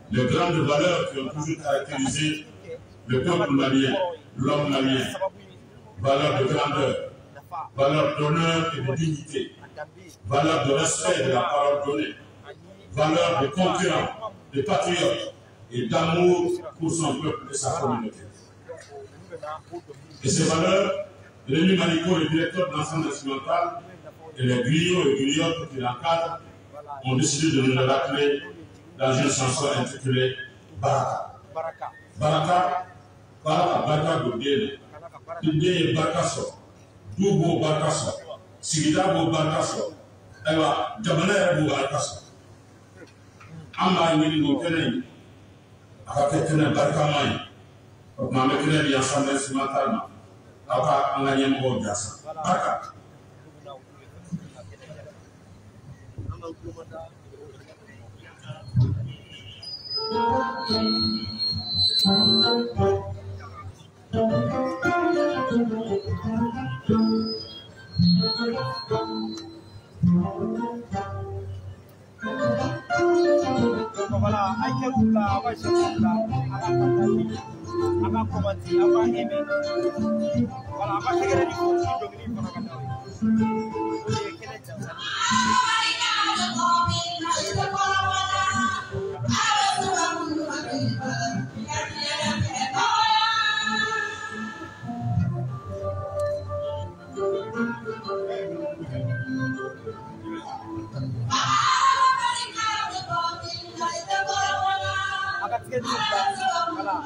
les grandes valeurs qui ont toujours caractérisé le peuple malien, l'homme malien. Valeurs de grandeur, valeurs d'honneur et de dignité, valeurs de respect de la parole donnée, valeurs de concurrents, de patriotes et d'amour pour son peuple et sa communauté. Et ces valeurs, Rémi Maliko, le directeur de l'ensemble national, et les griots et griottes qui l'encadrent, ont décidé de nous le rappeler dans une chanson intitulée Baraka. Baraka, Baraka, Baraka Godele, Tinde Barakaso, Dubo Barakaso, Sigidabo Barakaso, Eva, Jamanere Barakaso. Amba yini go kene, aka kene Barakamai, ma mekene di ensemble instrumental, aka anganye mo jasa. Baraka. Voilà, Aïkeoula, Aïkeoula, Aba Komati, Aba Eme. Voilà, Aba Tegere di Kofi, Domini Fonakata. Voilà.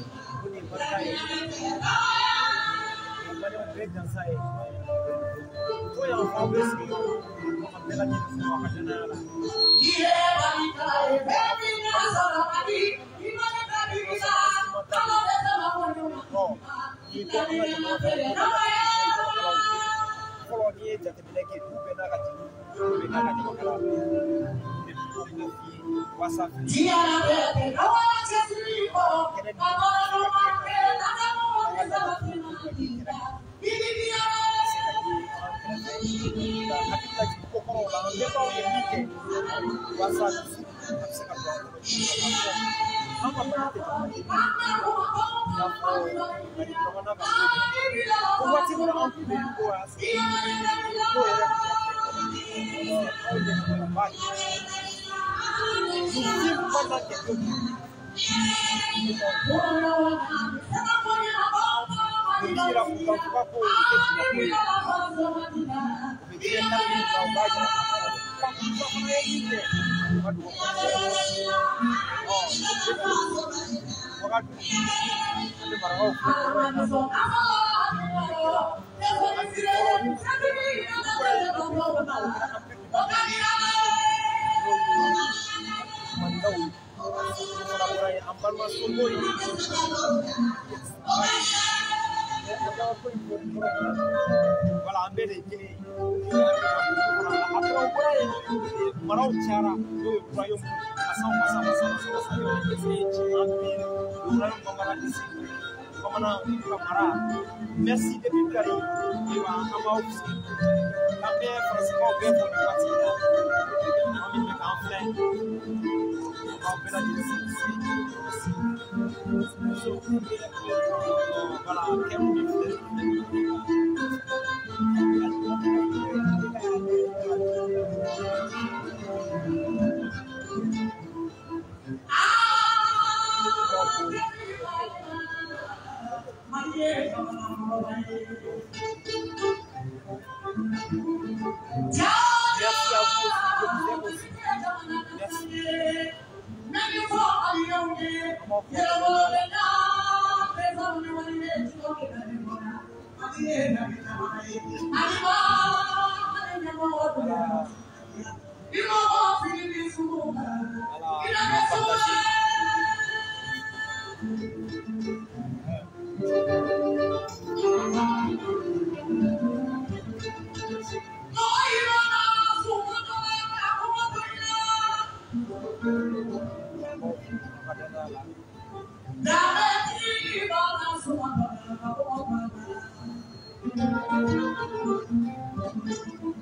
Merci de nous carrer.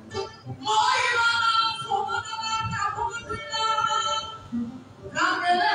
I'm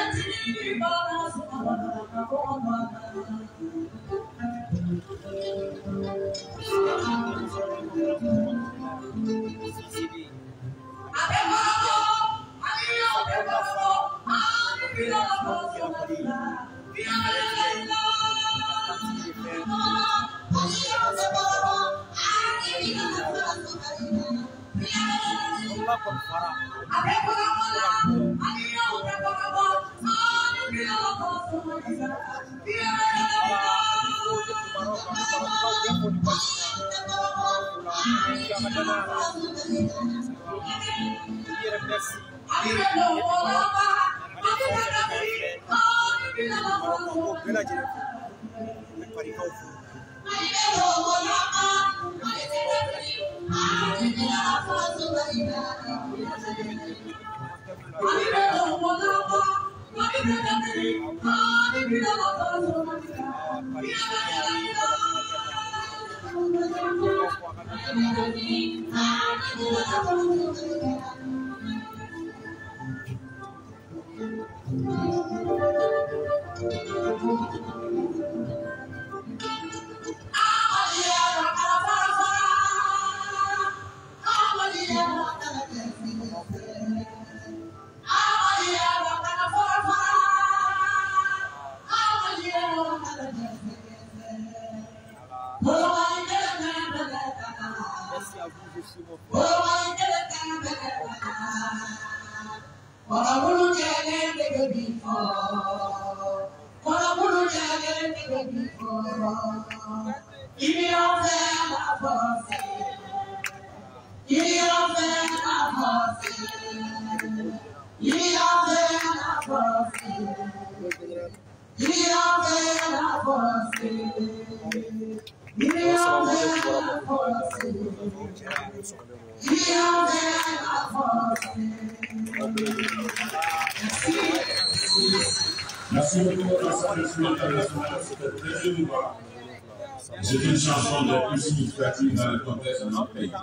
Merci beaucoup, l'Assemblée internationale. C'était très émouvant. C'est une chanson des plus significatives dans le contexte de notre pays.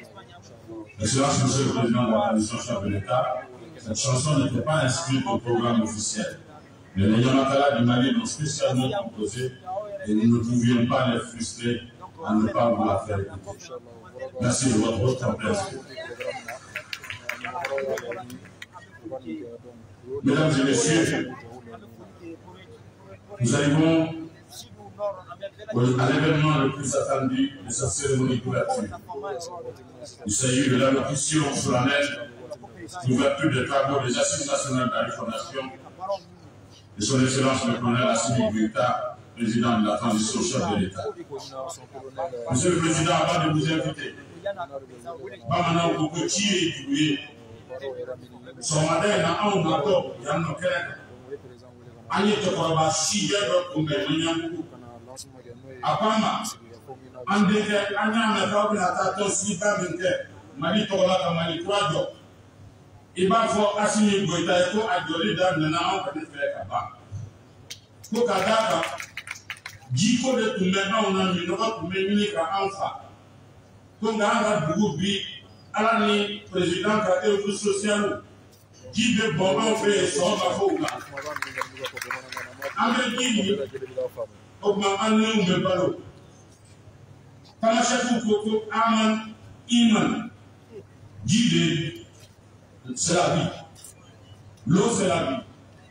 Excellence, Monsieur le Président de la Commission chef de l'État, cette chanson n'était pas inscrite au programme officiel. Mais les Yamatala du Mali l'ont spécialement composée et nous ne pouvions pas les frustrer à ne pas vous la faire écouter. Merci de votre compréhension. Mesdames et messieurs, nous arrivons à l'événement le plus attendu de sa cérémonie d'ouverture. Il s'agit de l'allocution solennelle d'ouverture des travaux des Assises nationales de la Refondation de son Excellence le colonel Assimi Goïta, président de la transition chef de l'État. Monsieur le Président, avant de vous inviter, Bamana Okochi et Djouye, son madère n'a un bateau, Yann Nokel, Agnès Tokoraba, Sigero, Koumé, Apama, Andeke, Anya Mekau, Natato, Sita, Minke, Mali Tola, Mali Quadro. Il va falloir Assimi Goïta et pour Adjoli dans le nom de Kaba. Pour Kadaka, Djiko de Toumena, on a mis le vote pour Mémini Kaanfa. Pour Ganga Boubi, Alani, président de social, qui de Boban fait son Bafoga. Amérique, Obama, de Balo. Tamachakou Koko, Aman, Iman, Djide. C'est la vie. L'eau, c'est la vie.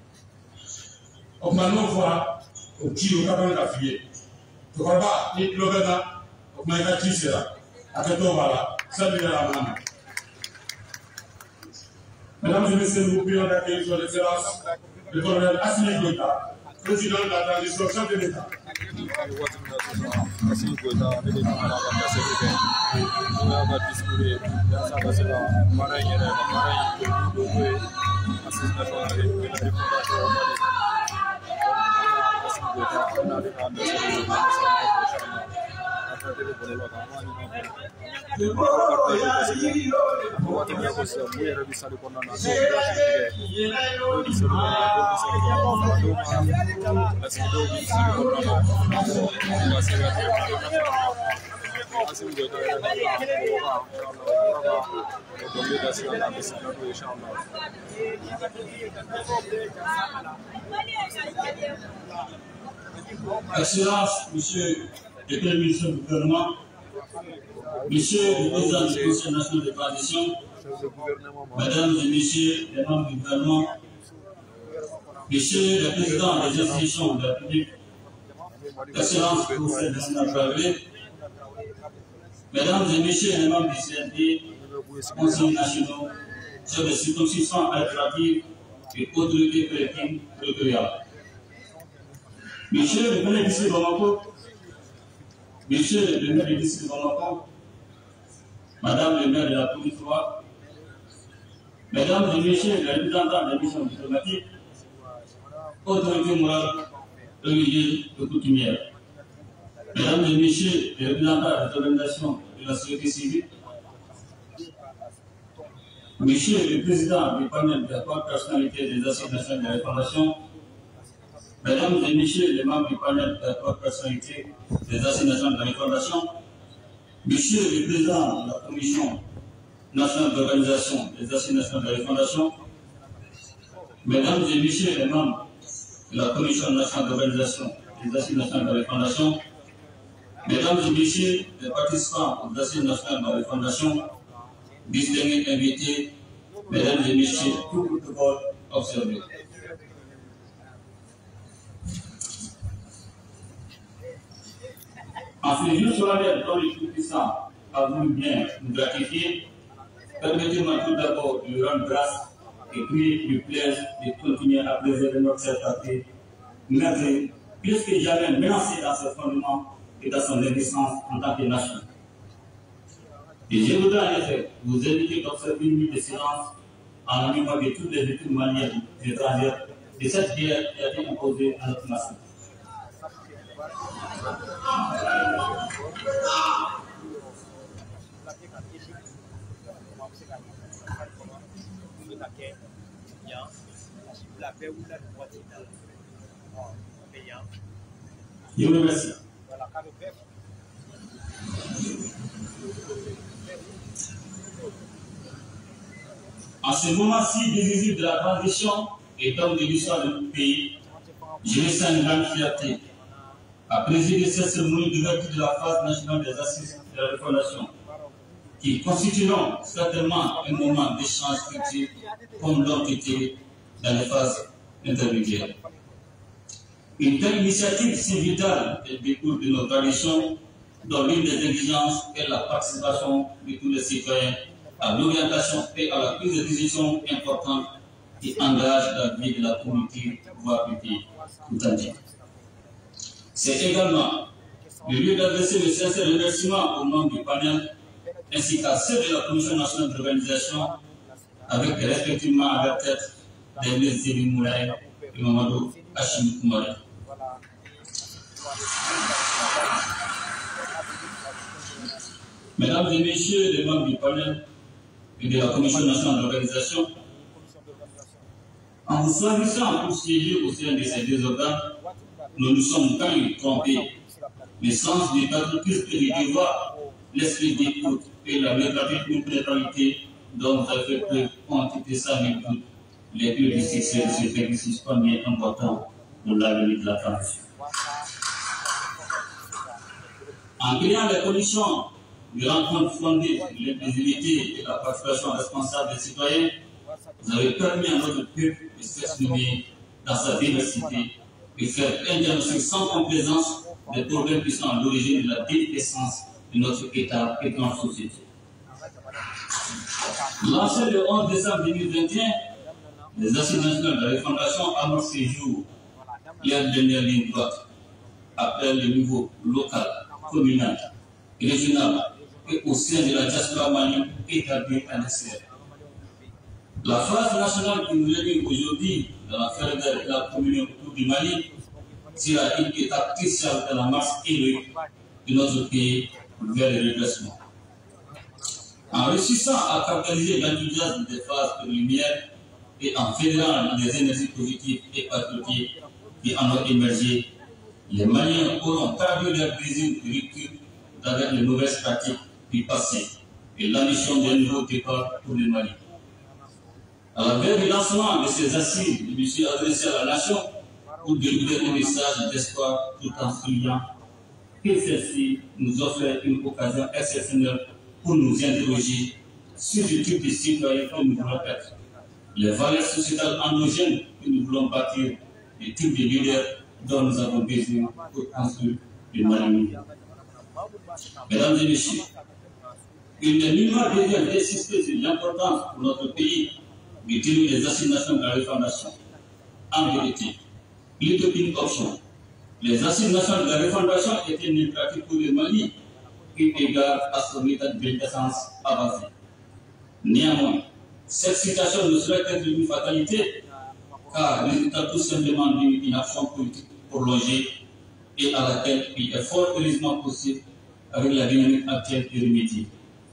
On va nous voir au petit au cabane café. Tu vois pas, il pleut là. On va y aller là. À quel moment là? Ça vient à la main. Mesdames et messieurs, nous prions d'accueillir son excellence le colonel Assimi Goïta, président de la transition chef de l'État. Excellence, Monsieur le Premier ministre du gouvernement, Monsieur le Président du Conseil national de transition, Mesdames et Messieurs les membres du gouvernement, Monsieur le Président des institutions de la République, Excellence du Conseil national parlé, Mesdames et Messieurs les membres du CNP, conseillers nationaux, chefs de circonscriptions administratives et autorités collectives territoriales. Monsieur le Premier ministre de Bamako, Monsieur le Premier ministre de Bamako, Madame le maire de la Commune 3, Mesdames et Messieurs les représentants des missions diplomatiques, autorités morales, religieuses et coutumières, Mesdames et Messieurs les représentants des organisations de la société civile, Monsieur le Président du panel de la personnalité des Assises nationales de la Réformation, Mesdames et Messieurs les membres du panel de la personnalité des Assises nationales de la Réformation, Monsieur le Président de la Commission nationale d'organisation des Assises nationales de la Réformation, Mesdames et Messieurs les membres de la Commission nationale d'organisation des Assises nationales de la Réformation, Mesdames et Messieurs les participants aux Assises nationales de la Réformation, distingués invités, Mesdames et Messieurs, tout protocole observé. En ce jour solennel dont le Tout-Puissant a voulu bien nous gratifier, permettez-moi tout d'abord de lui rendre grâce et puis lui plaise de continuer à préserver notre certainté, mais plus que jamais menacé dans ses fondements et dans son existence en tant que nation. Et je voudrais en effet vous inviter d'observer une minute de silence en la mémoire de toutes les victimes maliennes et étrangères de cette guerre qui a été imposée à notre nation. Je vous remercie. En ce moment-ci décisif de la transition et d'homme de l'histoire de notre pays, je ressens une grande fierté à présider cette cérémonie d'ouverture de la phase nationale des assises de la refondation, qui constitueront certainement un moment d'échange culturel comme l'ont été dans les phases intermédiaires. Une telle initiative si vitale et découle de nos traditions, dont l'une des exigences est la participation de tous les citoyens à l'orientation et à la prise de décision importante qui engage la vie de la communauté, voire du pays tout entier. C'est également le lieu d'adresser le sincère remerciement aux membres du panel ainsi qu'à ceux de la Commission nationale d'organisation avec respectivement à leur tête des ministres Zéli Moulay et Mamadou Hachim Koumari. Mesdames et Messieurs les membres du panel et de la Commission nationale d'organisation, en vous choisissant pour siéger au sein de ces deux organes, nous nous sommes quand même trompés. Le sens du patriotisme et du devoir, l'esprit d'écoute et la véritable neutralité dont vous avez fait preuve ont été sans doute les clés du succès de ce exercice premier important pour l'avenir de la transition. En créant les conditions de rencontre fondée sur l'inclusivité et la participation responsable des citoyens, vous avez permis à notre peuple de s'exprimer dans sa diversité et faire un diagnostic sans complaisance des problèmes qui sont à l'origine de la déliquescence de notre État et de notre société. Lancé le 11 décembre 2021, les Assises nationales de la Refondation amorcent ces jours leur dernière ligne droite après le niveau local, communal, régional et au sein de la diaspora malienne établie à l'extérieur. La phase nationale qui nous réunit aujourd'hui dans la ferveur de la communion autour du Mali sera une étape cruciale dans la marche héroïque de notre pays vers le redressement. En réussissant à capitaliser l'enthousiasme des phases préliminaires et en fédérant les énergies positives et patriotiques qui en ont émergé, les Maliens auront traduit leur désir de rupture avec les mauvaises pratiques du passé et l'ambition d'un nouveau départ pour le Mali. À la veille du lancement de ces assises, je me suis adressé à la nation pour délivrer un message d'espoir tout en soulignant que celle-ci nous offre une occasion exceptionnelle pour nous interroger sur le type de citoyens que nous voulons être, les valeurs sociétales endogènes que nous voulons bâtir, les types de leaders dont nous avons besoin pour construire le Mali. Mesdames et messieurs, il n'est nullement besoin d'insister sur l'importance pour notre pays de tenir les assignations de la refondation. En vérité, il est une option. Les assignations de la refondation étaient une pratique pour le Mali qui égale à son état de décence avancé. Néanmoins, cette situation ne serait qu'être une fatalité, car résultat tout simplement d'une action politique prolongée et à laquelle il est fort heureusement possible avec la dynamique actuelle et remédier.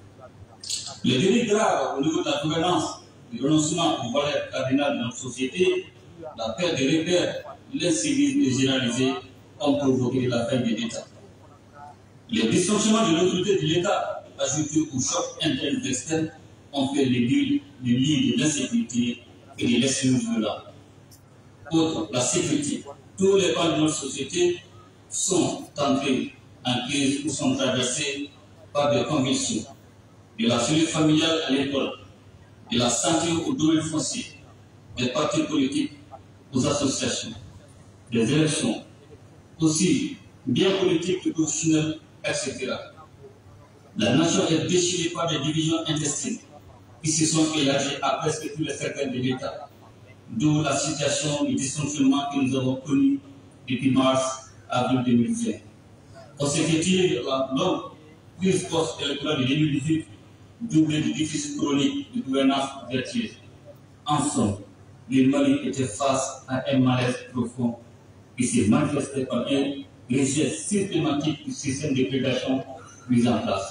Les dérives graves au niveau de la gouvernance, le renoncement aux valeurs cardinales de notre société, la perte de repères, l'incivisme généralisé ont provoqué la faillite de l'État. Les dysfonctionnements de l'autorité de l'État, ajoutés aux chocs internes et externes, ont fait le lit de l'insécurité et de l'extrémisme violent. Autre, la sécurité. Tous les pans de notre société sont entrés en crise ou sont traversés par des convulsions. De la cellule familiale à l'école, de la santé au domaine foncier, des partis politiques aux associations, des élections, aussi bien politiques que professionnelles, etc. La nation est déchirée par des divisions intestines qui se sont élargies à presque tous les secteurs de l'État, d'où la situation de dysfonctionnement que nous avons connue depuis mars-avril 2020. Consécutive la longue crise post-électorale de 2018, doublée de déficit chronique de gouvernance vertueuse. En somme, le Mali était face à un malaise profond qui s'est manifesté par un rejet systématique du système de prédation mis en place.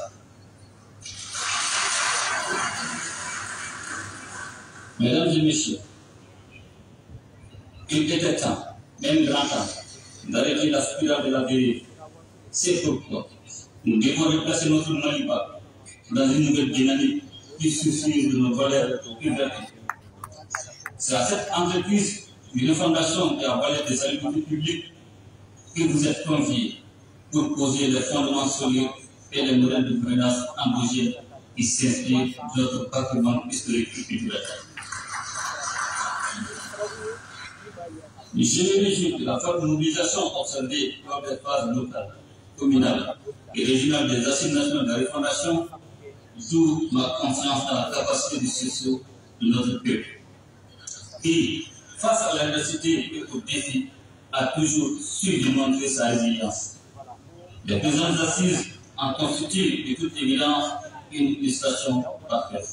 Mesdames et messieurs, il était temps, même grand temps, d'arrêter la spirale de la dérive. C'est pourquoi nous devons replacer notre Mali dans une nouvelle dynamique qui soucie de nos valeurs ouvertes. C'est à cette entreprise de refondation et à valeur des salubrités publiques que vous êtes conviés pour poser les fondements solides et les modèles de gouvernance endogène qui s'inspirent de notre patrimoine historique et culturel. Je me réjouis de la forte mobilisation observée lors des phases locales, communales et régionales des assignations de la refondation, d'où ma confiance dans la capacité de sursaut de notre peuple, qui, face à l'adversité et aux défis, a toujours su démontrer sa résilience. Les présentes assises en constituent de toute évidence une illustration parfaite.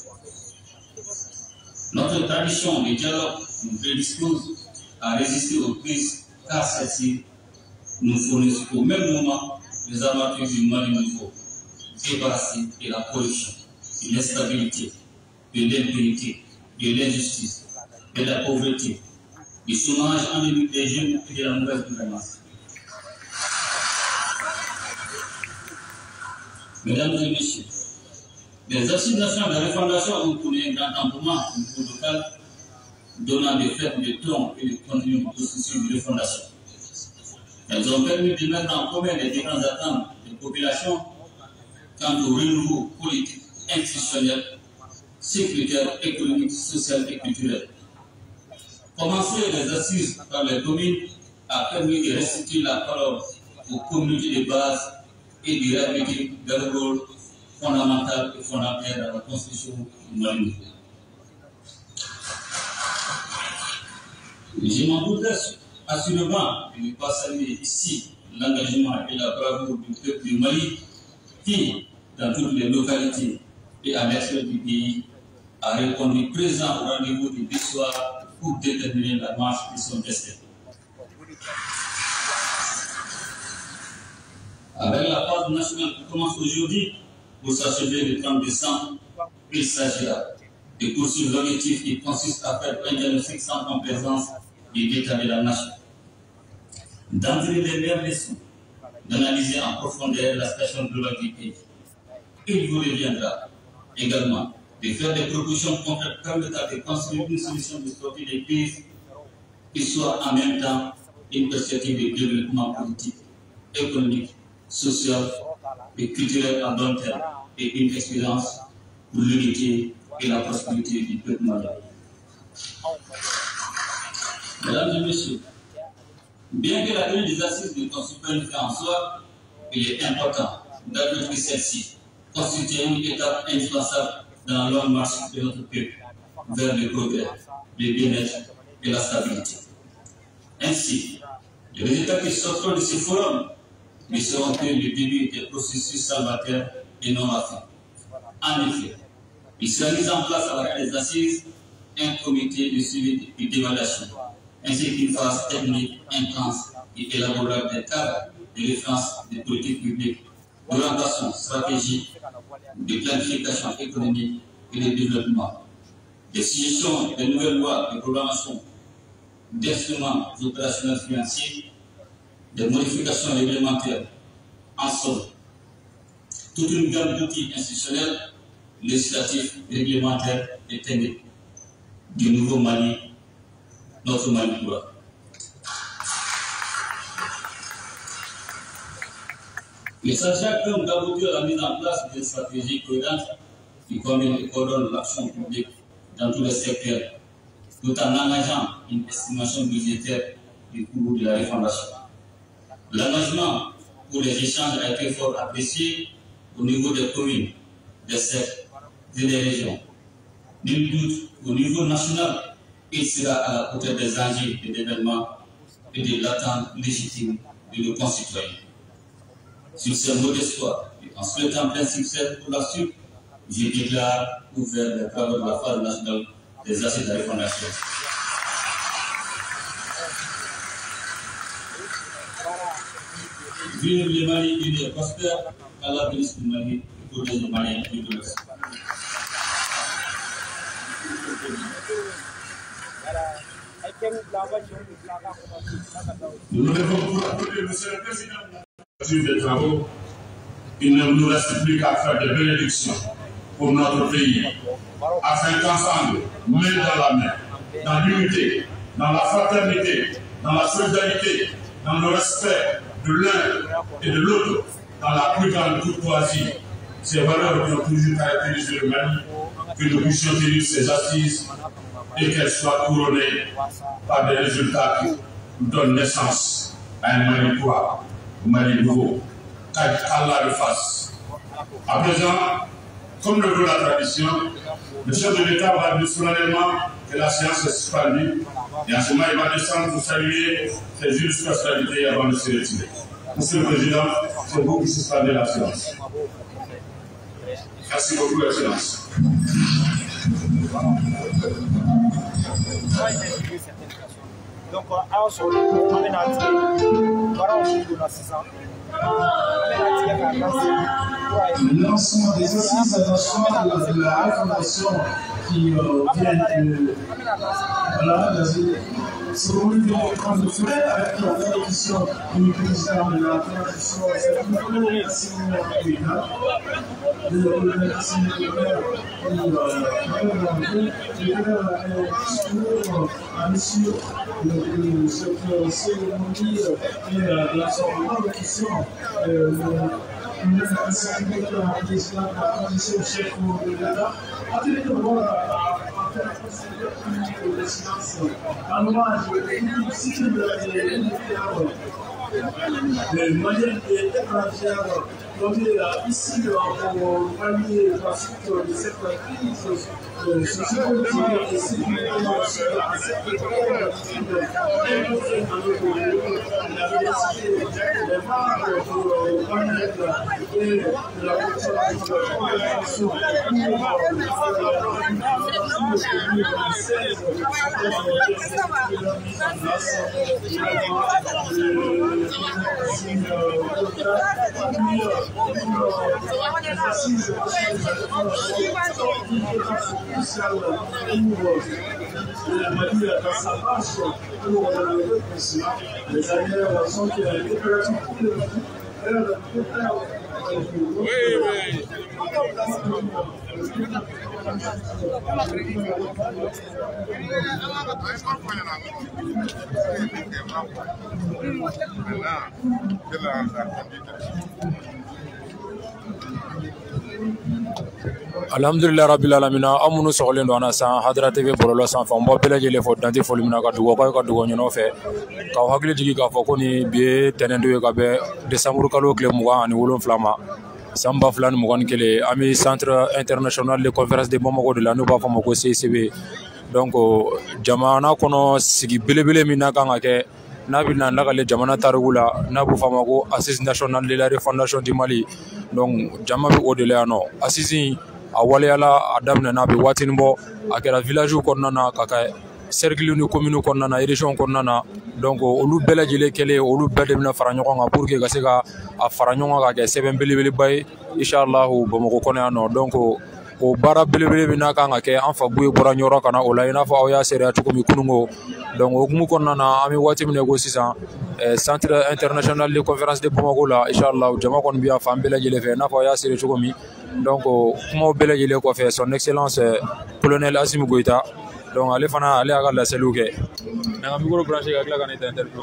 Notre tradition de dialogue nous prédispose à résister aux crises, car celles-ci nous fournissent au même moment les amateurs du Mali nouveau, débarrassés de la corruption, de l'instabilité, de l'impunité, de l'injustice, de la pauvreté, du chômage endémique des jeunes et de la mauvaise gouvernance. Mesdames et messieurs, les assignations de la refondation ont connu un grand engouement au niveau local, donnant des faits de tronc et de contenu au processus de refondation. Elles ont permis de mettre en commun les différentes attentes des populations quant au renouveau politique, institutionnel, sécuritaire, économique, social et culturel. Commencer les assises par les communes a permis de restituer la parole aux communautés de base et de réhabiliter leur rôle fondamental et fondamental dans la constitution du Mali. Je m'en voudrais assurément de ne pas saluer ici l'engagement et la bravoure du peuple du Mali qui, dans toutes les localités et à l'extérieur du pays, a répondu présent au rendez-vous du soir pour déterminer la marche de son destin. Avec la phase nationale qui commence aujourd'hui pour s'achever le 30 décembre, il s'agira de poursuivre l'objectif qui consiste à faire un diagnostic sans complaisance de l'état de la nation, d'entrer les meilleures leçons d'analyser en profondeur la situation globale du pays. Il vous reviendra également de faire des propositions concrètes permettant de construire une solution de sortie des crises qui soit en même temps une perspective de développement politique, économique, social et culturel à long terme et une expérience pour l'unité et la prospérité du peuple malien. Mesdames et messieurs, bien que la tenue des assises de constitution fait en soi, il est important d'admettre que celle-ci constitue une étape indispensable dans la longue marche de notre peuple vers le progrès, le bien-être et la stabilité. Ainsi, les résultats qui sortiront de ce forum ne seront que le début des processus salvateurs et non la fin. En effet, il sera mis en place à la fin des assises un comité de suivi et d'évaluation, ainsi qu'une phase technique intense et élaborable des cadres de référence des politiques publiques, d'orientation stratégique, de planification économique et de développement, des suggestions de nouvelles lois de programmation, d'instruments opérationnels financiers, des modifications réglementaires, en somme, toute une gamme d'outils institutionnels, législatifs, réglementaires et techniques du nouveau Mali, notre Mali gloire. Il s'agit donc d'aboutir à la mise en place d'une stratégie cohérente qui combine et coordonne l'action publique dans tous les secteurs, tout en engageant une estimation budgétaire du coût de la refondation. L'engagement pour les échanges a été fort apprécié au niveau des communes, des sectes et des régions. Nul doute, au niveau national, il sera à la hauteur des enjeux et des événements et de l'attente légitime de nos concitoyens. Sur ces mots d'espoir, et en souhaitant plein succès pour la suite, je déclare ouvert les travaux de la phase nationale des assises de la refondation. Vive le Mali uni et prospère, qu'Allah bénisse le Mali et protège le Mali et le reste. Nous devons pour applaudir Monsieur le Président des travaux. Il ne nous reste plus qu'à faire des bénédictions pour notre pays, afin qu'ensemble, main dans la main, dans l'unité, dans la fraternité, dans la solidarité, dans le respect de l'un et de l'autre, dans la plus grande courtoisie, ces valeurs qui ont toujours caractérisé le Mali, que nous puissions tenir ces assises et qu'elles soient couronnées par des résultats qui donnent naissance à un Mali quoi, un Mali nouveau, qu'Allah le fasse. À présent, comme le veut la tradition, le chef de l'État va dire solennellement que la séance est suspendue et en ce moment il va descendre pour saluer ses justes personnalités avant de se retirer. Monsieur le Président, c'est vous qui suspendez la séance. Merci beaucoup, Excellence. Donc, à ce moment, on a dit, le lancement des assises nationales de la refondation qui viennent de de faire avec la traduction du président de la transition, c'est une première signe de le médecin de l'air qui discours à monsieur cette cérémonie et dans son allocution le secrétaire de la transition chef de l'État a tenu de voir le silence en hommage au cycle de les moyens étrangères donnés ici pour pallier la suite de cette crise sociopolitique et sécurité à cette période imposée dans notre pays. Il avait décidé les membres pour permettre et de la consommation de la consommation les ailleurs sont impératifs pour le Alhamdulillah rabbil alamin amunu soxlen do ana san Hadra TV borola san fa mbo bele jele fo dante fo limina ka dugo ñono fe ka hakili jigi ka fo ko ni be tenendo ka be décembre kalo kle muga ani wolon flama samba flan mugan kele ami centre international de conférence de Bamako de la no ba fo mako CCB donc jamana kono sigi belebele mina kan ka ke nabina lagale jamana tarugula nabu fama ko assise national de la refondation du Mali donc jama bi odele no assise awale ala adamna nabi watinbo akera village ko nana kaka cercle ni commune ko nana région ko nana donc olu belajele kele olu bedemna faranyo nga pour que gasega a faranyo nga ke seben belebele bay inshallah Bamako ko no donc o bara belebele bina kan ke an fa buye bora nyoro kana o la ina fa o ya sere atuko mi kunungo donc o gumu ko nana ami wati mine go sisan centre international de conférence de Bamako la inshallah jama kon biya fa belajele fe na fa o ya sere atuko mi donc kuma belajele ko fe son excellence colonel Assimi Goïta donc ale fana ale aga la seluke na mi go brancher ga kana interview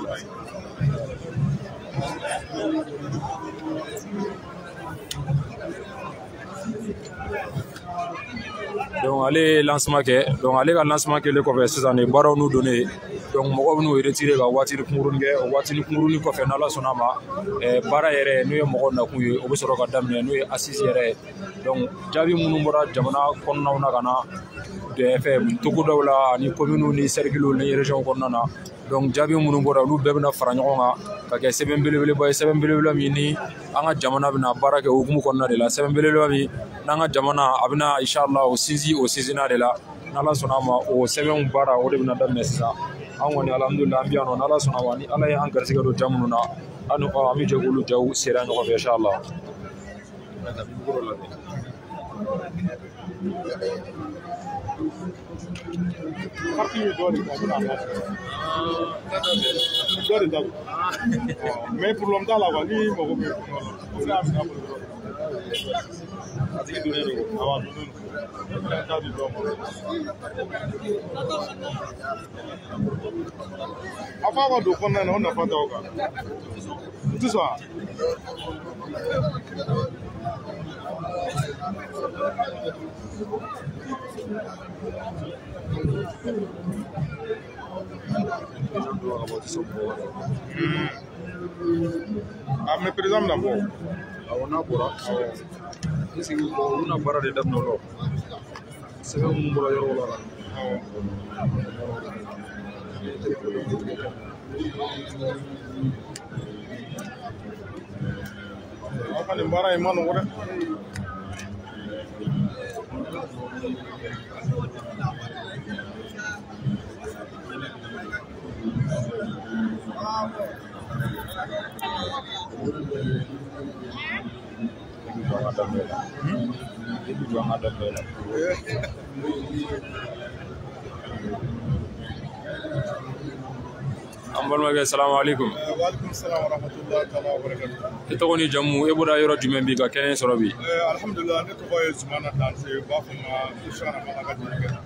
donc allez lancement ke donc allez ka lancement ke le ko fe sisan ni baro nu donné donc moko nu retirer ga wati ni kumurun ge wati ni kumurun ko fe na la sonama bara yere nu ye moko na kuye o be soro ka damne nu ye assise yere donc jabi munu mora jamana konna na kana de fe tugu dawla ni commune ni cercle ni région konna na donc jabi munu mora lu be na fara nyoga ka ke seben belebele boy seben belebele mi ni anga jamana bina bara ke hukumu konna de la seben belebele mi nanga jamana abina inshallah o sizina de la nala sonama o seben bara o de bina da message an woni alhamdulillah ambiano nala sonama ni ala ya an garsiga do jamununa anu ami jogulu jaw sera no ko inshallah mais pour longtemps là mais par exemple d'abord on a bora c'est una bara de dabno lo c'est un bora yo wala akane bara imano wala ambalma assalamu alaikum wa alaikum assalam wa rahmatullahi ta'ala wa barakatuh ito ni jamu e boda yoro jumen bi ka kenen soro bi alhamdulillah ne to boye zumana dan se ba fuma ishana mala ka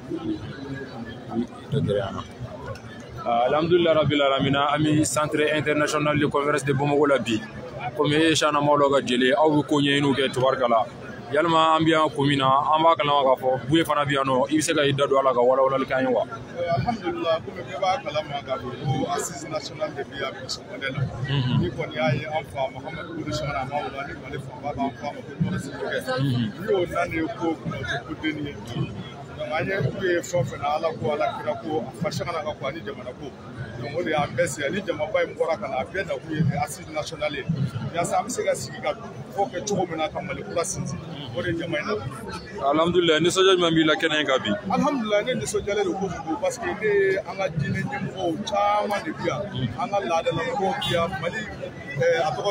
dinga alhamdulillah rabbil alamin ami centre international de conférence de Bamako la bi comme ishana mawlo ga jele aw ko nyenu ke tubarkala yalma ambiya komina amba kala ka fo buye fana biano ibse ga idda do ala ga wala wala kan wa alhamdulillah ko be ba kala ma ga do assise national de biya bi so modela ni ko ni ay amfa Muhammad bin Shana mawla ni ko le fa ba amfa ko do so ke yo nane ko ko deni anye ko fofe na ala ko ala kira ko fashana ga ko ni jamana ko donc on est en baisse ni jamana bay mbora kana be da ko assise national ya sa am sega siga ko ke to mena kamale ko sinzi o de jamana alhamdulillah ni soja mambi la kenen ka bi alhamdulillah ne so jale ko parce que ne anga dine nyim ko chama de biya anga la de la ko biya mali atogoli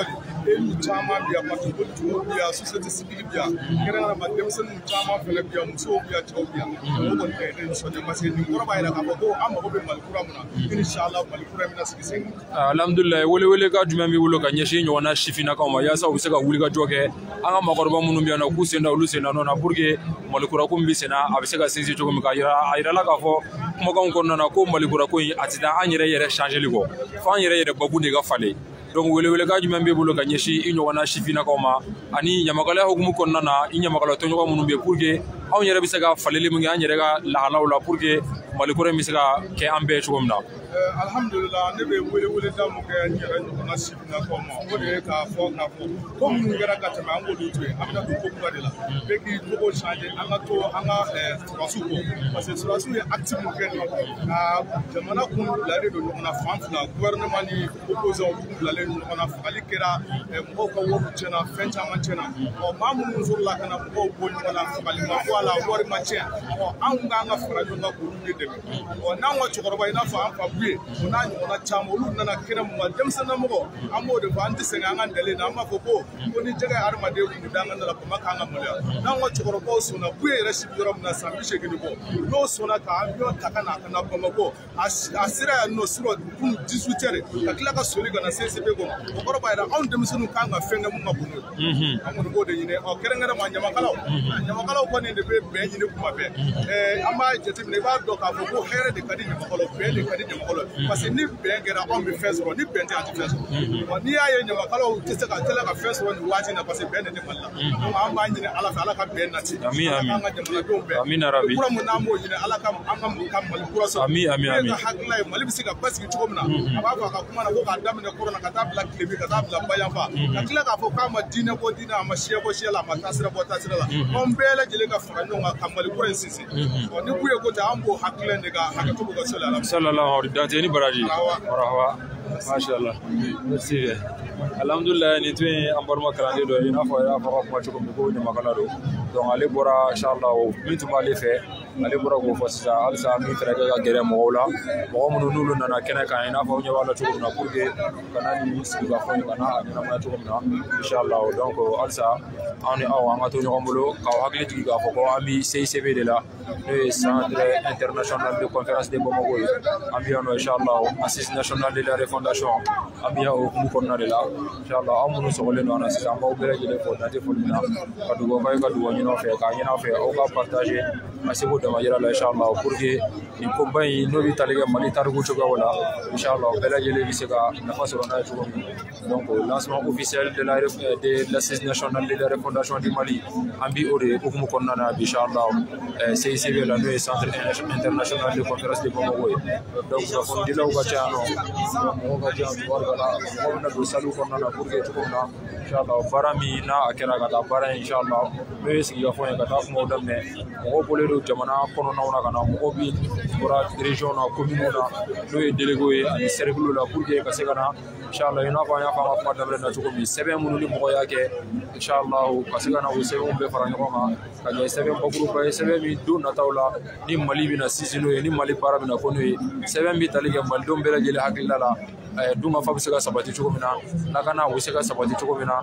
elu caman bi yan politigiw bi yan société civile bi yan kɛrɛnkɛrɛnnama denmisɛnninw caman fɛnɛ bi yan musow bi yan cɛw bi yan o kɔni ka ne nisɔndiya parce que nin kɔrɔ b'a yira k'a fɔ ko an mago bɛ Mali kura mun na inshallah Mali kura bɛna sigi sen kan. Alhamdulillah wele ka jumɛn b'i bolo ka ɲɛsin ɲɔgɔnna sifinnakaw ma yaasa u bɛ se ka wuli ka jɔ kɛ an ka maakɔrɔba minnu bɛ yan nɔ k'u sen da olu sen da nɔ na pour que Mali kura ko min bɛ sen na a bɛ se ka sinsin cogo min a yirala k'a fɔ kumakanw kɔnɔna na ko Mali kura ko in a tɛ taa an yɛrɛ changeli kɔ fo an yɛrɛ babu de ka falen donc wele ka jumɛn b'i bolo ka ɲɛsin i ɲɔgɔnna sifinnakaw ma ani ɲamakalaya hukumu kɔnɔna na i ɲamakala tɔɲɔgɔn minnu bɛ yen pour que anw yɛrɛ bɛ se ka faleli min kɛ an yɛrɛ ka lahalaw la pour que Mali kura in bɛ se ka kɛ an bɛɛ cogo min na. Alhamdulillah ne bɛ wele da mun kɛ n yɛrɛ ɲɔgɔnna sifinnakaw ma o de ye k'a fɔ ko minnu kɛra ka tɛmɛ an k'olu to yen an bɛna don ko kura de la bɛɛ k'i jogo changer an ka to an ka sɔrɔdasiw kɔ parce que sɔrɔdasiw ye acte mun kɛ ka jamana kun bilalen don ɲɔgɔn na fan fila gouvernement ni opposants kun bilalen don ɲɔgɔn na fagali kɛra mɔgɔw ka wariw tiɲɛna fɛn caman tiɲɛna maa minnu sɔrɔla ka na mɔgɔw bɔ ɲɔgɔn na fagali ma bɔ a la wari ma tiɲɛ anw k'an ka fara ɲɔgɔn kan k'olu de dɛmɛ n'anw ka cɛkɔrɔba i n'a fɔ an fa bu ye o n'a ɲɔgɔnna caman olu nana kɛnɛ mun kan denmisɛnninlamɔgɔ an b'o de fɔ an tɛ sɛgɛn an ka dalen na an b'a fɔ ko ni jɛgɛ ye hadamaden kun da an ka dala bama k'an ka maloya n'anw ka cɛkɔrɔbaw sɔnna bu ye yɛrɛ si yɔrɔ min na san 80 bɔ n'o sɔnna ka avion ta ka na Bamako a sera yan nɔ sur kun 18 heures ka tila ka soli ka na CCB kɔnɔ o kɔrɔ b'a yira anw denmisɛnninw kan ka fɛn kɛ mun ka bon n'o ye an kɔni b'o de ɲini kɛrɛnkɛrɛnma ɲamakalaw kɔni de bɛ bɛn ɲini kuma bɛɛ an b'a jateminɛ i b'a dɔn k'a fɔ ko hɛrɛ de ka di ɲamakalaw bɛn de ka di ɲamakalaw parce que ni bɛn kɛra anw bɛ fɛn sɔrɔ ni bɛn tɛ an tɛ fɛn sɔrɔ n'i y'a ye ɲamakalaw tɛ se ka tɛla ka fɛn sɔrɔ nin waati in na parce que bɛn de tɛ Mali la donc an b'a ɲini Ala fɛ Ala ka bɛn nati an ka jamanadenw bɛɛ kura mun n'an b'o ɲini Ala ka Mali kura sɔrɔ ne ka hakilila ye Mali bɛ se ka basigi cogo min na a b'a fɔ a ka kuma na ko k'a daminɛ kɔrɔna ka taa bila Tilebin ka taa bila Bayanfa ka tila k'a fɔ k'a ma diinɛ bɔ diinɛ a ma siya bɔ siya la a ma taasira bɔ taasira la anw bɛɛ lajɛlen ka fara ɲɔgɔn kan ka Mali kura in sinsin ni kun ye ko tɛ an b'o hakilila de ka hakɛto bɛ ka sɔli Ala ma sallallahu alaihi dante ni baraji marhaba mashallah merci bien alhamdulillah ni tun an barma kalande do ina fɔ ya fɔ kuma cogo min ko ɲamakala do donc ale bɔra inshallah min tun b'ale fɛ ale bɔra k'o fɔ sisan halisa min fɛnɛ kɛ ka gɛrɛ mɔgɔw la mɔgɔ minnu n'olu nana kɛnɛ kan i n'a fɔ ɲɛ b'a la cogo min na pour que kana ni sigikafɔ in kana a ɲɛnamaya cogo min na inshallah donc halisa anw ni aw an ka to ɲɔgɔn bolo k'aw hakili jigin k'a fɔ ko an bɛ CICB de la n'o ye Centre International de Conférence de Bamako ye an bɛ yan nɔ inshallah Assise nationale de la refondation an bɛ yan o hukumu kɔnɔna de la inshallah aw minnu sɔgɔlen don an na sisan an b'aw bɛɛ lajɛlen fo dante foli min na ka dugawu k'aw ye ka dugawu ɲini aw fɛ k'a ɲini aw fɛ aw ka partager a seko dama yira la inshallah pour que nin koba in n'o bɛ tali kɛ Mali tariku cogoyaw la inshallah bɛɛ lajɛlen bɛ se ka nafa sɔrɔ n'a ye cogo min donc lancement officiel de l'Assise nationale de la refondation du Mali an bɛ o de hukumu kɔnɔna na inshallah CICB la n'o ye Centre International de Conférence de Bamako ye donc kunnafonidilaw ka ca yan nɔ mɔgɔw ka ca tubarikala mɔgɔw bɛna don salle kɔnɔna na pour que cogo min na inshallah baara min n'a a kɛra ka taa baara in inshallah n'o ye sigikafɔ ye ka taa kumaw daminɛ mɔgɔw bɔlen don jamana kɔnɔnaw na ka na mɔgɔw bɛ bɔra région na commune na n'o ye délégué ye ani cercle la pour que ka se ka na inshallah i n'a fɔ an y'a fɔ an ka kuma daminɛ na cogo min sɛbɛn minnu ni mɔgɔ y'a kɛ inshallah ka se ka na o sɛbɛnw bɛɛ fara ɲɔgɔn kan ka kɛ sɛbɛn bakuruba ye sɛbɛn min don nataw la ni Mali bɛna sinsin n'o ye ni Mali baara bɛna kɔ n'o ye sɛbɛn bɛ tali kɛ malidenw bɛɛ lajɛlen hakilila la dunkafa bɛ se ka sabati cogo min na lakana bɛ se ka sabati cogo min na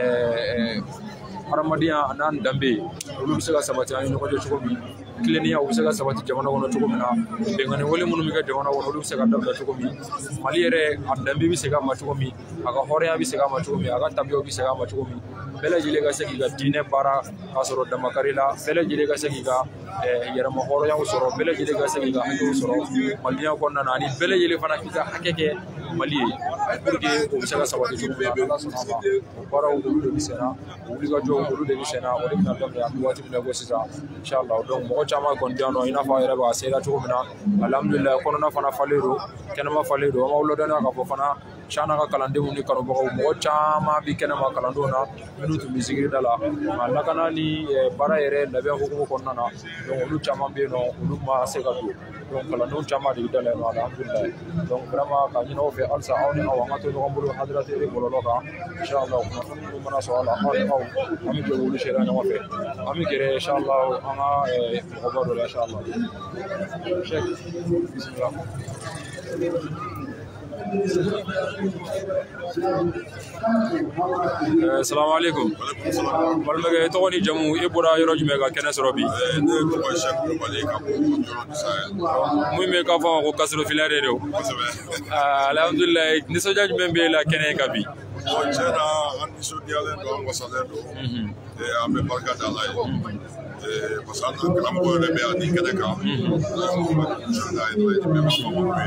hadamadenya n'an danbe olu bɛ se ka sabati an ni ɲɔgɔn cɛ cogo min tilennenya u bɛ se ka sabati jamana kɔnɔ cogo min na bɛnkanni wale minnu bɛ kɛ jamana kɔnɔ olu bɛ se ka dabila cogo min Mali yɛrɛ a danbe bɛ segin a ma cogo min a ka hɔrɔnya bɛ segin a ma cogo min a ka tabiyaw bɛ segin a ma cogo min bɛɛ lajɛlen ka se k'i ka diinɛ baara k'a sɔrɔ damakari la bɛɛ lajɛlen ka se k'i ka yɛrɛma hɔrɔnyaw sɔrɔ bɛɛ lajɛlen ka se k'i ka hakɛw sɔrɔ malidenya kɔnɔna na ani bɛɛ lajɛlen fana k'i ka hakɛ kɛ Mali ye pour que o bɛ se ka sabati cogo min na Ala sɔnna ma o baaraw olu de bɛ sen na o wulikajɔw olu de bɛ sen na o de bɛna daminɛ an bɛ waati min na ko sisan inshallah donc mɔgɔ caman kɔni tɛ yan nɔ i n'a fɔ a yɛrɛ b'a sera cogo min na alhamdulillah kɔnɔna fana falen don kɛnɛma falen don an b'aw ladɔnniya k'a fɔ fana Cana ka kalandenw ni kanubagaw mɔgɔ caman bɛ kɛnɛma kalandenw na minnu tun bɛ sigida la nka lakana ni baara yɛrɛ labɛn hukumu kɔnɔna na donc olu caman bɛ yen nɔ olu ma se ka don donc kalandenw caman de bɛ da la yen nɔ alhamdulillah donc vraiment ka ɲini aw fɛ halisa aw ni aw an ka to ɲɔgɔn bolo Hadara TV bɔlɔlɔ kan inshallah kunnafoni minnu mana sɔrɔ a la aw ni aw an bɛ jɛ olu sera ɲɔgɔn fɛ an bɛ gɛrɛ inshallah an ka mɔgɔba dɔ la inshallah Cheikh bismillah Assalamu alaikum. Walmage to ni jamu ibura yoro jume ka kene sorobi. Ne ko Cheikh Global ka ko yoro Sahel. Muy me ka fa ko kasro filare do. Alhamdulillah ni soja jume be la kene ka bi. O chera an so diale do an wasale do. Abe barka dalai. Pasal kamu ada be ani kene ka. Jona itu be ma ko be.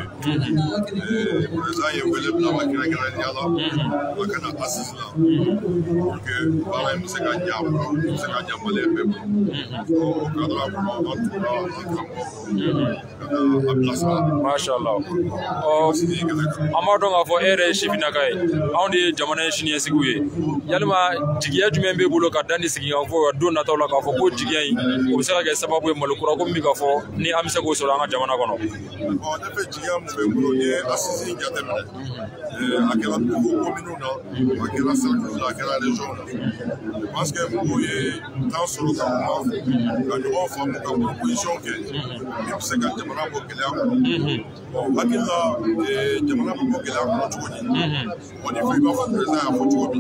Zaye wele bla ma kene kene yala. Akana asisla. Porque bala mu se ka nyamro, se ka nyamale be. O kadra ko antura kambo. Mashallah. Oh, amado nga fo ere shibina kai. Awndi jamana shini esiguye. Yalma jigiya jumembe bulo ka dandi sigi fo do na tawla ka fo ko jigiya yi. O se ka sababu e malukura ko mi ka fo ni amse ko so nga jamana kono. Bon, defe jigiya mu be bulo ni asisi nyatemne. Akela ko minuna, akela salula, akela région. Parce que vous voyez dans ce cas quand on fait une proposition que c'est quand jamana ko kele bon akila jamana ko kele ko tuni on est vraiment présent à Fotoubi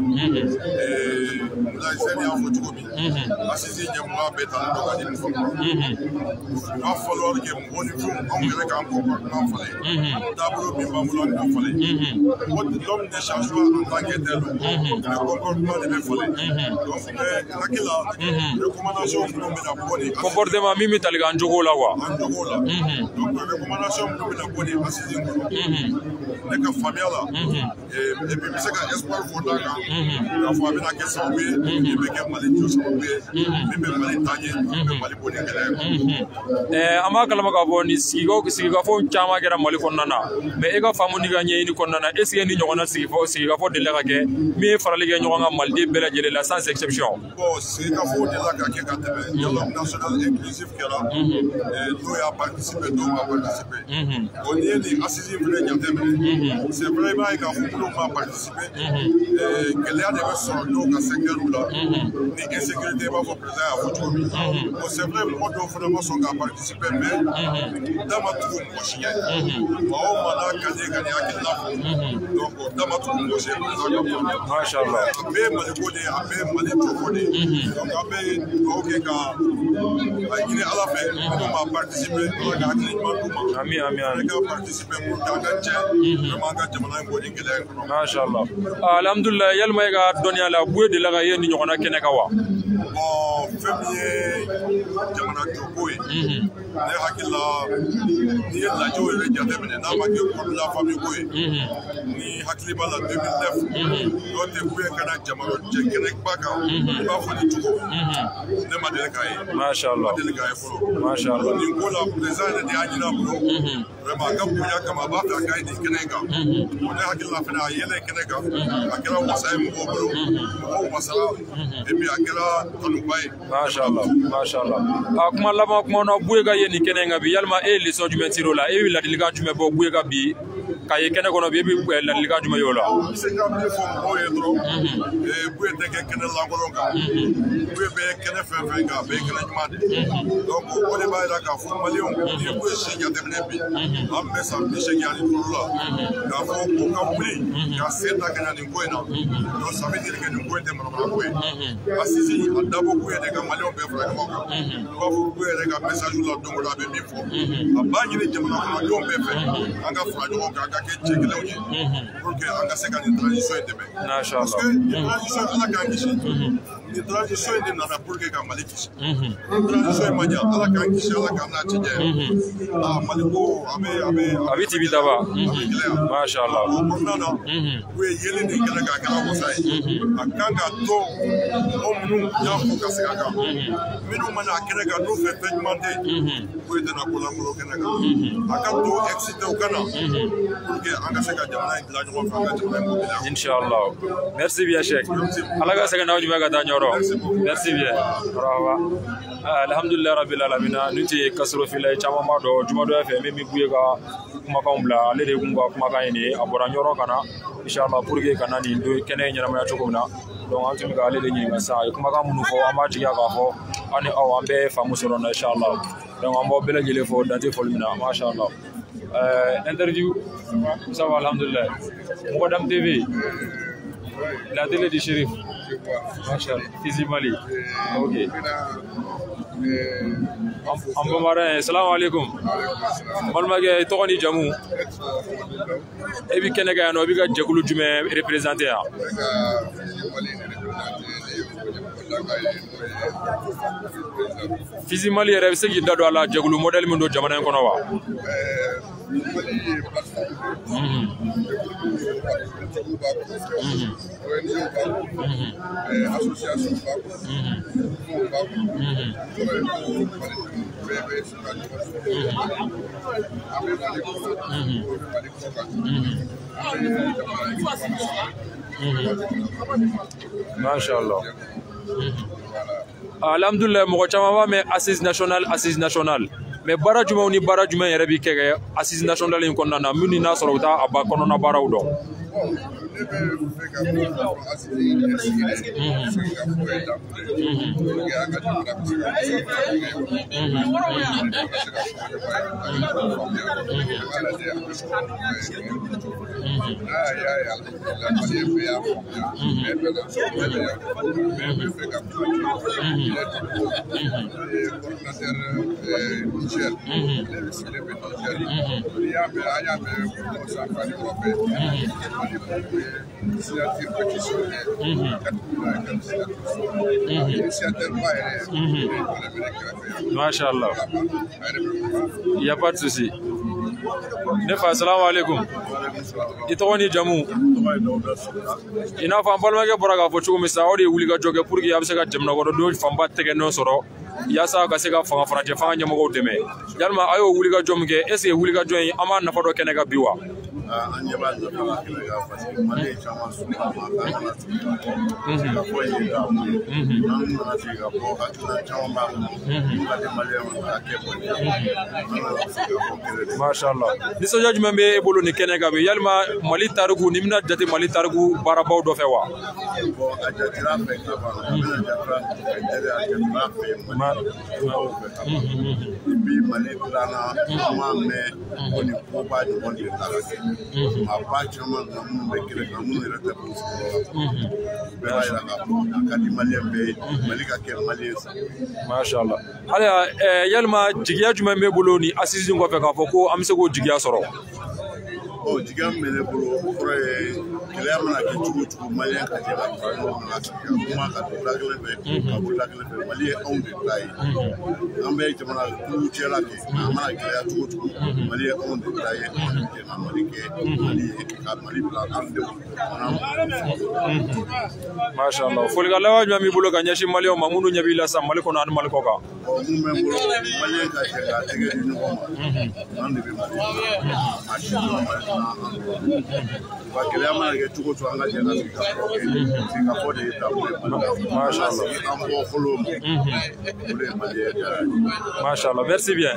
la scène à Fotoubi assisi jamana beta do ka ni fo va falloir que on est on verra quand on fallait d'abord bi ba mulon on fallait l'homme ne change pas en tant que tel le comportement ne fallait donc akila recommandation ko me na boni comportement mimi taliga njogo la wa njogo la donc recommandation ko me na boni assisi ne ka famille la et puis c'est que espoir fondant la famille na kesa be e be ke mali jo so be be mali tanye be mali boni kele ama kalama ka boni sigo fo chama kera mali konnana me e ka famu ni ga nyeni konnana est ce que ni nyogona sigo fo de la ke mi farali ge nyogona maldi bela jele la sans exception bon sigo fo de la ka ke ka tebe dialogue national inclusif kera nous y a participé nous a participé on y est assisi vrai nyateme c'est vraiment que nous a participé que les des personnes nous ka secteur là ni insécurité va vous présenter à votre bon c'est vrai moi donc vraiment sont à participer mais dans ma tout moi chien on m'a gagné akilla donc dans ma tout moi c'est machallah mais mal connaît après mal connaît donc après OK ka il est à la fin on m'a participé on a gagné ami on a participé pour gagner vraiment gagner man ko dingale machallah alhamdulillah yalma ga donya la bué de la ga yeni nyona kene ka wa bon premier jamana jokoy ne hakilla ni la joy le jademene na ma ke ko la famille koy ni hakili bala 2009 do te bué kana jamana jekene baka ba fo ni tuko ne ma de kay machallah de kay fo machallah ni ko la président de ajina bro vraiment ka buya kama ba ta kay ni kene ka on ne hakilla fena yele kene ka akira wasay mo bro o masala et puis akira Mashallah. Akuma lama kuma na buega yeni kene ngabi yalma e leçon du metiro la e la diliga du mebo buega bi kaye kene kono bi la diliga du mayola c'est comme le fond boye dro e bué de kene la golonga bué be kene fe ga be kene jumade donc on est ba la ka fo malion ni bué se ya demne bi am mesa ni se ya ni la ga fo ko compris ga seta kana ni koina donc ça veut dire que ni koite mo na koy assisi adabo bué de ga malion be fra ko ba fo bué de ga message la donc la be mi fo abani ni jamana ko malion be fe anga fra jo ga ke chekele oje pour que anga se ga ni transition de be machallah parce que transition ala ga ngishi ni transition de na pour que ga maliki transition manya ala ga ngishi ala ga na tije maliko abe tibitaba machallah nana we yele ni kala ga kala ko sai akanga to omnu ya ko ka se ga minu mana kene ga no fe demander we de na kola ko kene ga akato excité au kana pour que anga se ga jamana la jo fa ga jamana inshallah merci bien cheikh alaga se ga nawji maga da nyoro merci bien rawa alhamdulillah rabbil alamin nuti kasro filay chama ma do juma do fe mi buye ga kuma kambla ale de gumba kuma kayni abora nyoro kana inshallah pour que kana ni do kene nyana ma to komna donc en tout cas ale de nyi ngasa kuma ka munu fo amati ya ga fo ani aw ambe famu soro na inshallah donc ambo bela jele fo dati folmina mashallah Interview. Ça va, alhamdulillah. Madame TV. La télé du shérif. Machallah. Fizi Mali. Ok. Ambamarin, salam alaikum. Malmage Togoni Jamou. Ebi Kenega no biga Jekulu Jume représenté. Fizi Mali yɛrɛ bɛ se k'i da don a la jɛkulu modèle min don jamana in kɔnɔ wa? Mashallah. Alhamdulillah, mɔgɔ caman b'a mɛn assise nationale mais baara jumɛnw ni baara jumɛn yɛrɛ bi kɛ assise nationale in kɔnɔna na minnu n'a sɔrɔ u t'a ba kɔnɔna baaraw dɔn. Machallah. Il n'y a pas de souci. Nefa, salam alaikum. Itogoni jamu. Ina fa balmage boraga fo chugo misa odi wuliga joge pour que absega jamna godo do famba tege no soro yasa ka sega fanga franje fanga nyamo deme yalma ayo wuliga jomge est ce que wuliga joy ama nafa do kenega biwa anjaba da fala kenega parce mali chama suka ma ka na ko yi da nan na siga ko ka tuna chama ba ka mali ma ka ke mashallah niso jaj membe e bolo ni kenega be yalma mali tarugu nimna jati mali tarugu barabaw do fe wa bo ajatira fe ka ba bi mali plana ma me oni ko ba di on de ma ba chama na mu be kire na mu re ta bu be ba ira ka di mali be mali ka ke mali mashallah ala yalma jigiya juma me bolo ni assise ngo fe ka fo ko am se go jigiya soro o jigiya me le bolo pour kile amana ke chugu mali ka je ba na kuma ka la gele be ka bu la gele be mali on de play ambe jamana ku chela ke amana ke ya chugu mali on de play ke na mali ke mali plan ande mashallah foli ga lawa mi bolo ka nyashi mali o mamunu nyabila sam mali ko na mali ko ka o mu me bolo mali ka je ga tege ni ko ande be mali mashallah ba kile amana ke chugu anga je na ka ko de ta mashallah ambo kholo mashallah merci bien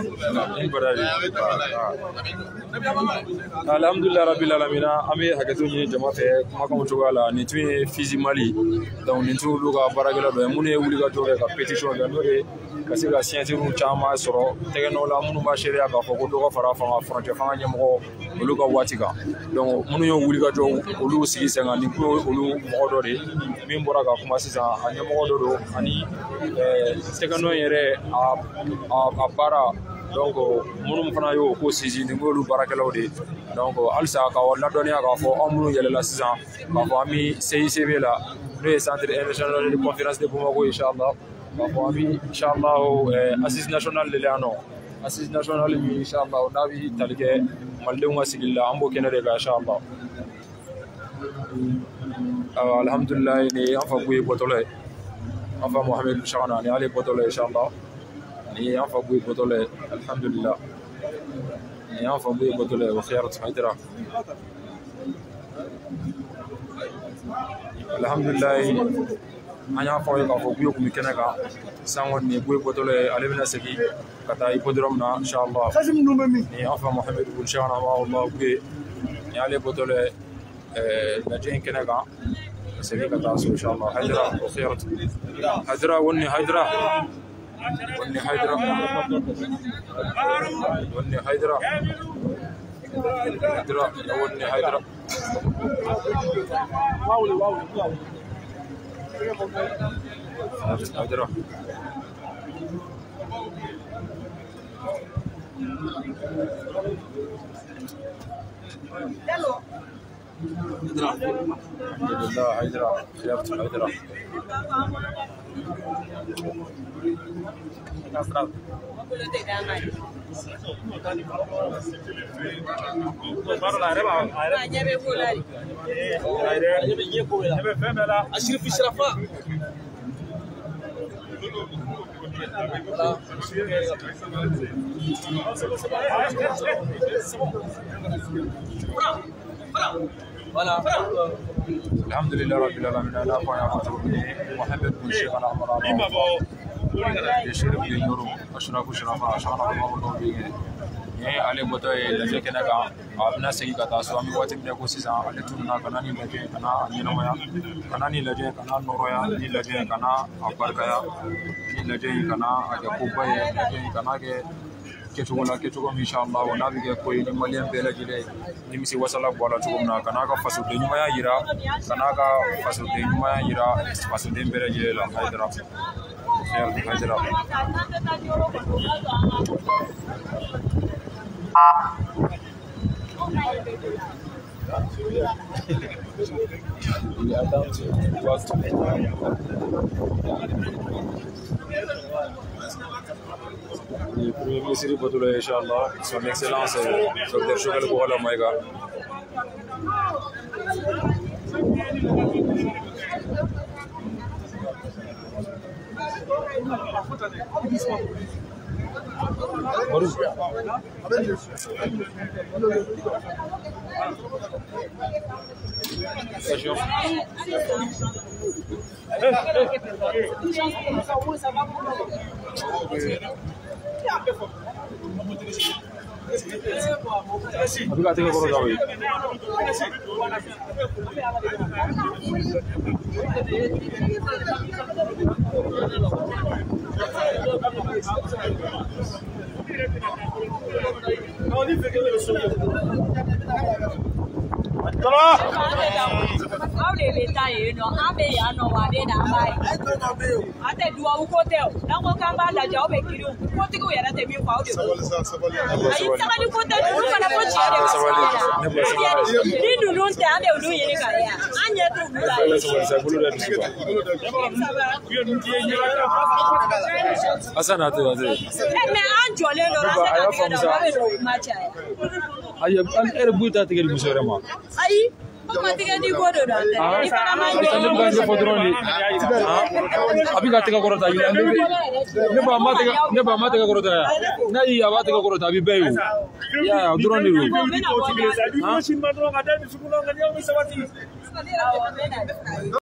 alhamdulillah rabbil alamin ami hakato ni jama fe kuma ko to gala ni tu Fizi Mali donc ni tu luga baragala do mun e wuli ga to ka petition ga no de kasi ga signature chama soro tegeno la munu ba sharia ka foko to ko fara fanga fronte fanga nyamo olu ga watika donc munu yo wuli ga to olu sigi senga ni ko olu mo do de min bora ga kuma sisa anyamo do ani tegeno yere a bara donc munu fana yo ko sisi ni ngolu barakelaw de donc alsa ka wala donia ka fo amunu yelela sisan ka fo ami CICB la le centre international de conférence de Bamako inshallah ka fo ami inshallah assise nationale de l'ano assise nationale mi inshallah nabi talike maldenga sigilla ambo kenere ga inshallah alhamdulillah ni afa buye botole afa Mohamed Chana ni ale botole inshallah ni afa buye botole alhamdulillah ni afa buye botole wa khairat haydra alhamdulillah anya fa ka fo buye kumi kenaka sangon ni buye botole ale bina seki kata ipodrom na inshallah ni afa Mohamed Chana wa Allah buye ni ale botole نجين كنقع سليك تعصو إن شاء الله هيدرا وخيرت هيدرا وني هيدرا وني هيدرا وني هيدرا Hydra, يودني Hydra. Hydra. Alhamdulillah, Hydra. خيرت Hydra. أشرف الشرفاء الحمد لله رب العالمين. أنا محمد بن شيخ العمر يشرف لي يورو أشرف شرفاء شرف الله بيه ale boto e laje kena ga abna segi kata so ami wati ne ko sisa ale tunna kana ni laje kana anyina moya kana ni laje kana noroya ni laje kana abarkaya ni laje kana aja kubaye laje kana ke chugo inshallah wala bige ko ni malian bela jile ni misi wasala bola chugumna kana ka fasu de nyuma ya yira kana ka fasu de nyuma ya yira fasu de bela jile la Hydra Hydra Le premier ministre Botoula, Inch'Allah, son excellence, Dr. Choukal Kouhala Maïga. अभी का करो जाओ अभी का तक करो था ने बा मा तक करो था नहीं आवा तक करो था अभी बेयू या दुरो नहीं रू